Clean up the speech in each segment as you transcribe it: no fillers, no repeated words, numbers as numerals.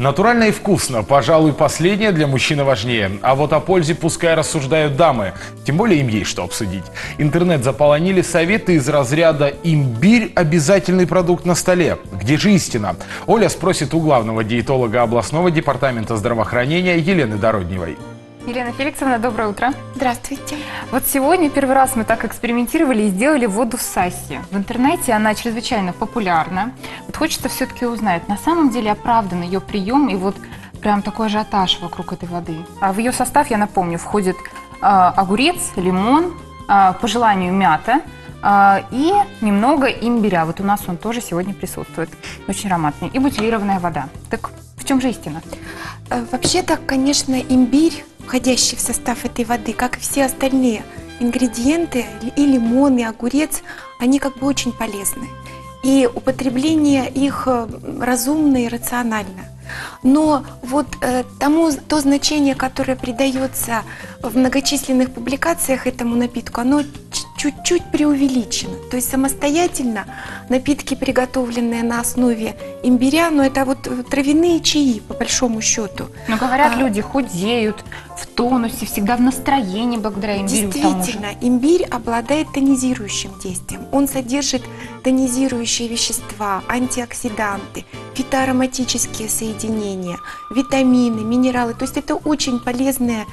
Натурально и вкусно, пожалуй, последнее для мужчины важнее. А вот о пользе пускай рассуждают дамы. Тем более им есть что обсудить. Интернет заполонили советы из разряда «Имбирь – обязательный продукт на столе». Где же истина? Оля спросит у главного диетолога областного департамента здравоохранения Елены Дородневой. Елена Феликсовна, доброе утро. Здравствуйте. Вот сегодня первый раз мы так экспериментировали и сделали воду сасси. В интернете она чрезвычайно популярна. Вот хочется все-таки узнать, на самом деле оправдан ее прием и вот прям такой ажиотаж вокруг этой воды. А в ее состав, я напомню, входит огурец, лимон, по желанию мята и немного имбиря. Вот у нас он тоже сегодня присутствует. Очень ароматный. И бутилированная вода. Так в чем же истина? Вообще-то, конечно, имбирь, входящий в состав этой воды, как и все остальные ингредиенты, и лимон, и огурец, они как бы очень полезны. И употребление их разумно и рационально. Но вот то значение, которое придается в многочисленных публикациях этому напитку, оно чуть-чуть преувеличено. То есть самостоятельно напитки, приготовленные на основе имбиря, но это вот травяные чаи, по большому счету. Но говорят, люди худеют, в тонусе, всегда в настроении благодаря имбирю. Действительно, имбирь обладает тонизирующим действием. Он содержит тонизирующие вещества, антиоксиданты, фитоароматические соединения, витамины, минералы. То есть это очень полезный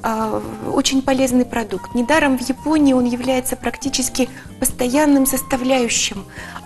продукт. Недаром в Японии он является практически постоянным составляющим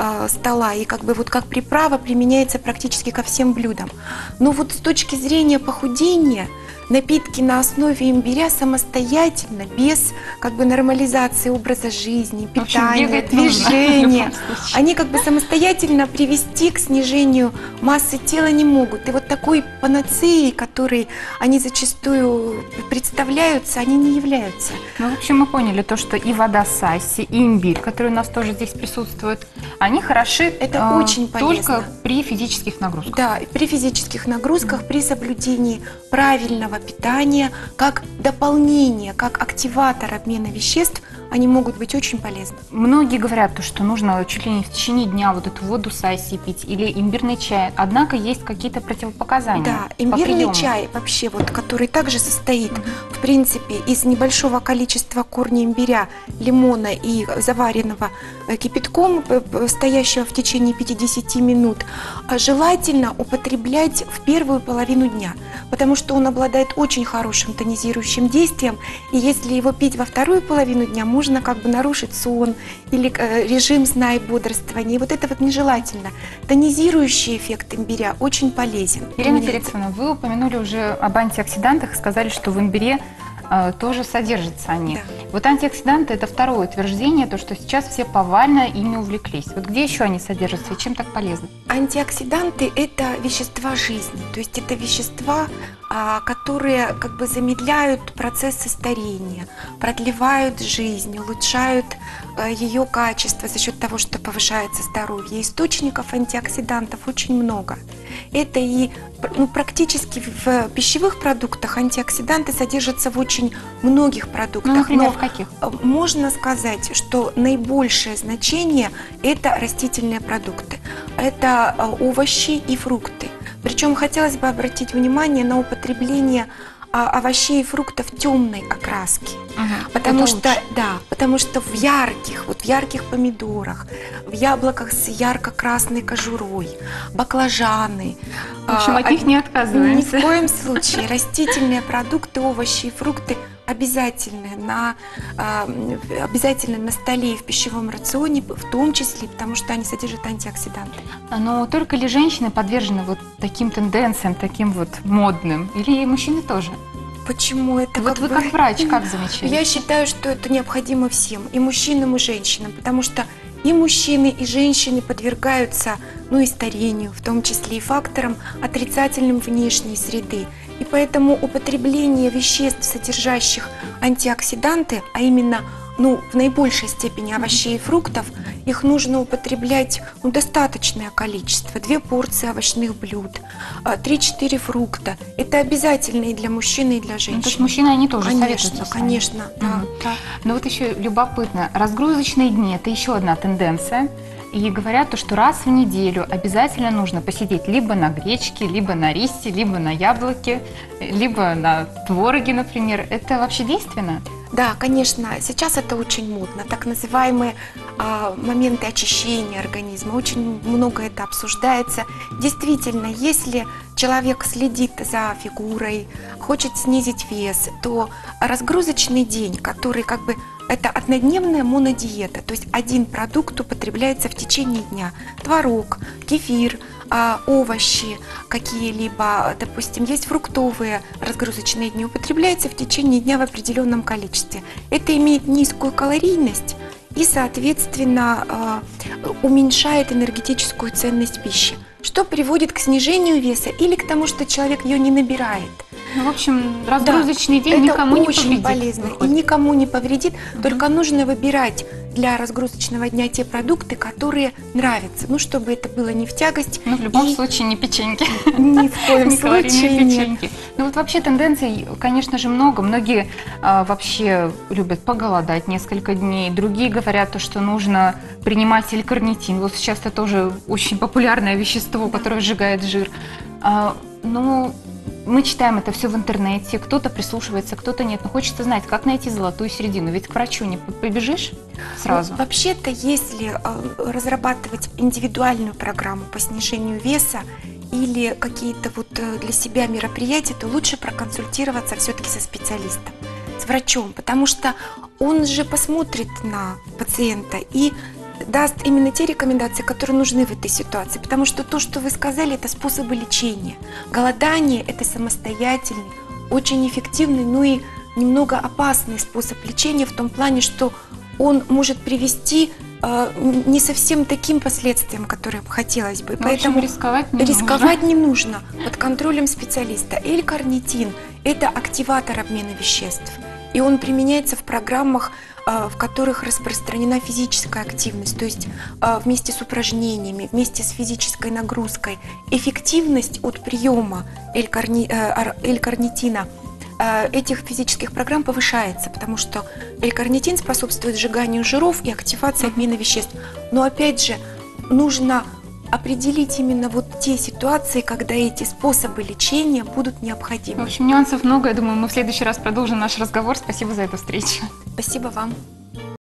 стола и как бы вот как приправа применяется практически ко всем блюдам. Но вот с точки зрения похудения, напитки на основе имбиря самостоятельно, без как бы нормализации образа жизни, питания, движения, они как бы самостоятельно привести к снижению массы тела не могут. И вот такой панацеей, которой они зачастую представляются, они не являются. Ну, в общем, мы поняли то, что и вода сасси, и имбирь, который у нас тоже здесь присутствует, они хороши это очень полезно. Только при физических нагрузках. Да, при физических нагрузках, при соблюдении правильного питания, как дополнение, как активатор обмена веществ, они могут быть очень полезны. Многие говорят, что нужно чуть ли не в течение дня вот эту воду сасси пить или имбирный чай. Однако есть какие-то противопоказания. Да, имбирный чай вообще, вот, который также состоит, в принципе, из небольшого количества корня имбиря, лимона и заваренного кипятком, стоящего в течение 50 минут, желательно употреблять в первую половину дня, потому что он обладает очень хорошим тонизирующим действием, и если его пить во вторую половину дня, можно как бы нарушить сон или режим сна и бодрствования. И вот это вот нежелательно. Тонизирующий эффект имбиря очень полезен. Елена Феликсовна, вы упомянули уже об антиоксидантах, сказали, что в имбире тоже содержатся они. Да. Вот антиоксиданты – это второе утверждение, то, что сейчас все повально ими увлеклись. Вот где еще они содержатся и чем так полезны? Антиоксиданты – это вещества жизни, то есть это вещества, которые как бы замедляют процессы старения, продлевают жизнь, улучшают ее качество за счет того, что повышается здоровье. Источников антиоксидантов очень много. Это и практически в пищевых продуктах антиоксиданты содержатся в очень многих продуктах. Ну, например, в каких? Можно сказать, что наибольшее значение – это растительные продукты. Это овощи и фрукты. Причем хотелось бы обратить внимание на употребление овощей и фруктов темной окраски. Потому что в ярких помидорах, в яблоках с ярко-красной кожурой, баклажаны. В общем, от них не отказываемся. Ни в коем случае. Растительные продукты, овощи и фрукты обязательны на столе и в пищевом рационе, в том числе, потому что они содержат антиоксиданты. Но только ли женщины подвержены вот таким тенденциям, таким вот модным, или и мужчины тоже? Почему это? Вот вы как врач, как замечаете? Я считаю, что это необходимо всем, и мужчинам, и женщинам, потому что и мужчины, и женщины подвергаются, и старению, в том числе и факторам отрицательным внешней среды. И поэтому употребление веществ, содержащих антиоксиданты, а именно в наибольшей степени овощей и фруктов, их нужно употреблять достаточное количество. 2 порции овощных блюд, 3-4 фрукта. Это обязательно и для мужчины, и для женщин. То есть мужчины, они тоже советуются? Конечно, да. Но вот еще любопытно, разгрузочные дни – это еще одна тенденция. И говорят, то, что раз в неделю обязательно нужно посидеть либо на гречке, либо на рисе, либо на яблоке, либо на твороге, например. Это вообще действенно? Да, конечно, сейчас это очень модно, так называемые моменты очищения организма, очень много это обсуждается. Действительно, если человек следит за фигурой, хочет снизить вес, то разгрузочный день, который как бы это однодневная монодиета, то есть один продукт употребляется в течение дня. Творог, кефир, овощи какие-либо, допустим, есть фруктовые разгрузочные дни, употребляется в течение дня в определенном количестве. Это имеет низкую калорийность и, соответственно, уменьшает энергетическую ценность пищи, что приводит к снижению веса или к тому, что человек ее не набирает. Ну, в общем, разгрузочный день никому не повредит. Это очень полезно и никому не повредит, только нужно выбирать для разгрузочного дня те продукты, которые нравятся, ну, чтобы это было не в тягость. Ну, в любом случае, не печеньки. Ни в коем случае нет. Ну, вот вообще тенденций, конечно же, много. Многие вообще любят поголодать несколько дней, другие говорят, что нужно принимать L-карнитин. Вот сейчас это тоже очень популярное вещество, которое сжигает жир. Ну, мы читаем это все в интернете, кто-то прислушивается, кто-то нет. Но хочется знать, как найти золотую середину. Ведь к врачу не побежишь сразу. Ну, вообще-то, если разрабатывать индивидуальную программу по снижению веса или какие-то вот для себя мероприятия, то лучше проконсультироваться все-таки со специалистом, с врачом, потому что он же посмотрит на пациента и даст именно те рекомендации, которые нужны в этой ситуации. Потому что то, что вы сказали, это способы лечения. Голодание – это самостоятельный, очень эффективный, но и немного опасный способ лечения в том плане, что он может привести не совсем таким последствиям, которые хотелось бы. Поэтому рисковать не нужно. Под контролем специалиста. L-карнитин – это активатор обмена веществ. И он применяется в программах, в которых распространена физическая активность, то есть вместе с упражнениями, вместе с физической нагрузкой. Эффективность от приема L-карнитина этих физических программ повышается, потому что L-карнитин способствует сжиганию жиров и активации обмена веществ. Но опять же, нужно определить именно вот те ситуации, когда эти способы лечения будут необходимы. В общем, нюансов много. Я думаю, мы в следующий раз продолжим наш разговор. Спасибо за эту встречу. Спасибо вам.